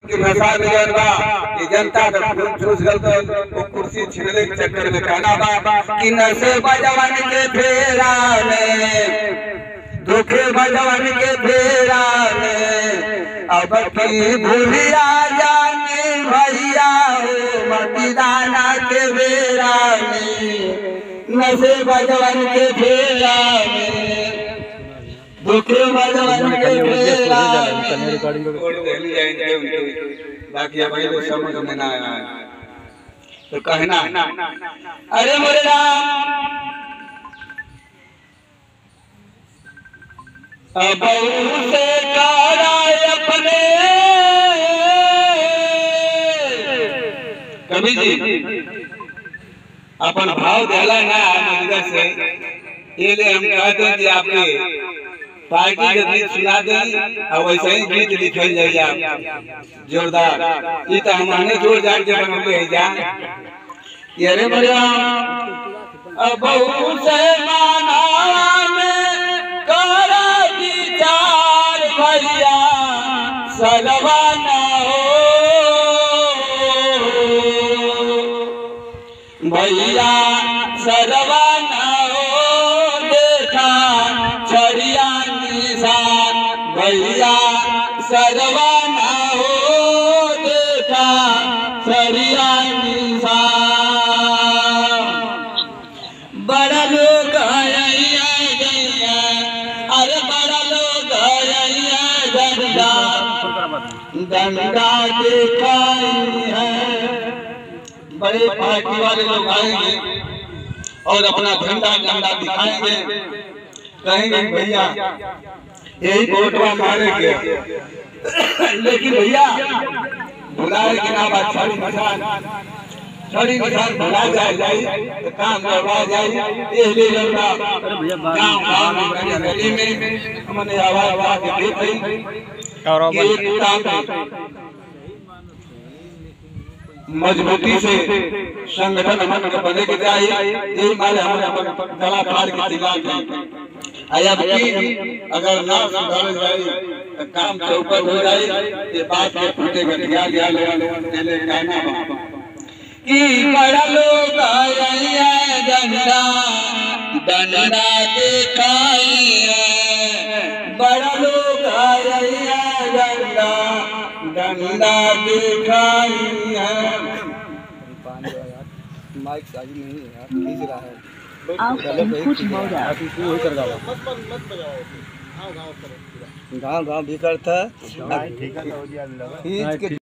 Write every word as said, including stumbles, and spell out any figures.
कि नशा में जौन बा कि जनता का खून चूस गल तो वो कुर्सी छीनने के चक्कर में कहना बा कि नशे बजवन के फेरा में धोखे बजवन के फेरा में अब की भूलिया जाने भैया हो मतदाना के फेरा में नशे बजवन के फेरा में धोखे बजवन के फेरा बाकी अब ये समझ में ना आया तो कहना अरे मोरे राम अब से कारा अपने कभी जी अपन भाव देला ना मदद से ये ले हम कहते हैं कि आपके पार्टी के गीत सुना दें और वैसे ही गीत लिखल जाए जोरदार ये तो हमने जोर जान के बनले है जा ये रे बढ़िया अब से मानावा में करा विचार भैया सलवाना हो भैया सलवाना हो देखा छड़िया भैया सरवाना हो देखा सरिया निशान बड़ा लोग आया गया अरे बड़ा लोग आया डंडा डंडा दिखाई है बड़े पार्टी वाले लोग आएंगे और अपना झंडा डंडा दिखाएंगे कहेंगे भैया यही वोटवा मारे के लेकिन भैया बुलाए के नाम छड़ी निशान छड़ी निशान भुला जाए जाए तो काम करवा जाए इसलिए जनता गांव गांव में गली में हमने आवाज आवाज दे भाई और मजबूती से संगठन हमारे बने के चाहिए यही माले हमारे कलाकार की तैयार आया अगर ना सुधार जाए तो काम चौपट हो जाए ये बात के फूटे गठिया गया ले ले कहना कि बड़ा लोग आया डंडा डंडा दिखाई है बड़ा लोग आया डंडा डंडा दिखाई है माइक आज नहीं है यार खींच रहा है आप कुछ मोड़ आप इसको कर गाओ मत मत बजाओ गांव गांव करो गांव गांव भी करता है ठीक है हो गया